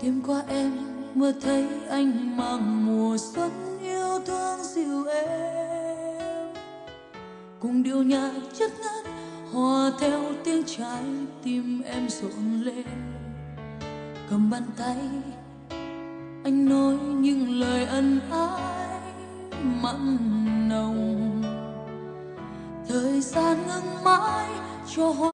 Đêm qua em mơ thấy anh mang mùa xuân yêu thương dịu êm, cùng điệu nhạc chất ngất hòa theo tiếng trái tim em rộn lên. Cầm bàn tay anh nói những lời ân ái mặn nồng, thời gian ngừng mãi cho